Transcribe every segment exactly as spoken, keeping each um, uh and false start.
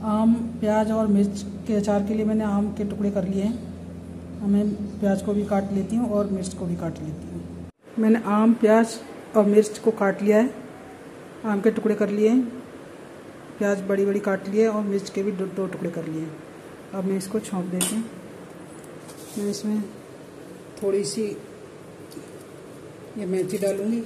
आम, प्याज और मिर्च के अचार के लिए मैंने आम के टुकड़े कर लिए हैं। मैं प्याज को भी काट लेती हूँ और मिर्च को भी काट लेती हूँ। मैंने आम, प्याज और मिर्च को काट लिया है। आम के टुकड़े कर लिए हैं, प्याज बड़ी बड़ी काट लिए और मिर्च के भी दो दो टुकड़े कर लिए। अब मैं इसको छौंक देती हूँ। मैं इसमें थोड़ी सी ये मेथी डालूँगी।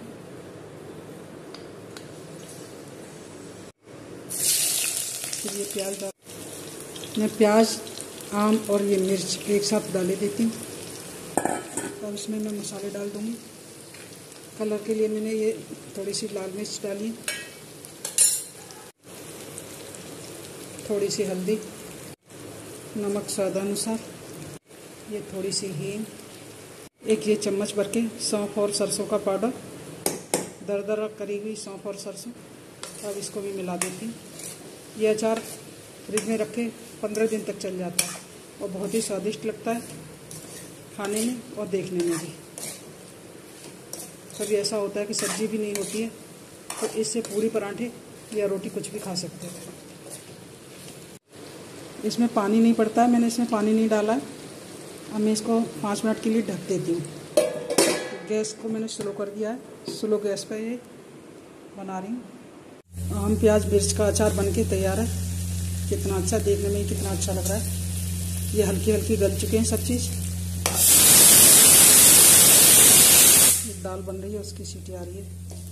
फिर ये प्याज डाल मैं प्याज, आम और ये मिर्च एक साथ डाले देती हूँ। अब इसमें मैं मसाले डाल दूँगी। कलर के लिए मैंने ये थोड़ी सी लाल मिर्च डाली, थोड़ी सी हल्दी, नमक स्वादानुसार, ये थोड़ी सी हींग, एक ये चम्मच भर के सौंफ और सरसों का पाउडर, दरदरा करी हुई सौंफ और सरसों। अब इसको भी मिला देती हूँ। ये अचार फ्रिज में रखे पंद्रह दिन तक चल जाता है और बहुत ही स्वादिष्ट लगता है खाने में और देखने में भी। कभी ऐसा होता है कि सब्जी भी नहीं होती है तो इससे पूरी, पराठे या रोटी कुछ भी खा सकते हैं। इसमें पानी नहीं पड़ता है, मैंने इसमें पानी नहीं डाला है। अब मैं इसको पाँच मिनट के लिए ढक देती हूँ। गैस को मैंने स्लो कर दिया है, स्लो गैस पे ये बना रही हूँ। आम, प्याज, मिर्च का अचार बनके तैयार है। कितना अच्छा देखने में, कितना अच्छा लग रहा है। ये हल्की हल्की गल चुके हैं सब चीज़। दाल बन रही है, उसकी सीटी आ रही है।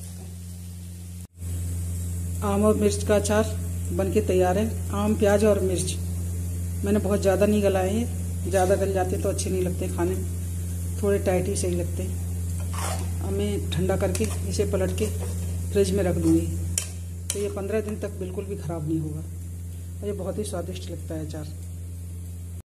आम और मिर्च का अचार बनके तैयार है। आम, प्याज और मिर्च मैंने बहुत ज़्यादा नहीं गलाए हैं। ज़्यादा गल जाते तो अच्छे नहीं लगते खाने में, थोड़े टाइट ही सही लगते हैं। अब मैं ठंडा करके इसे पलट के फ्रिज में रख दूँगी तो ये पंद्रह दिन तक बिल्कुल भी ख़राब नहीं होगा और ये बहुत ही स्वादिष्ट लगता है अचार।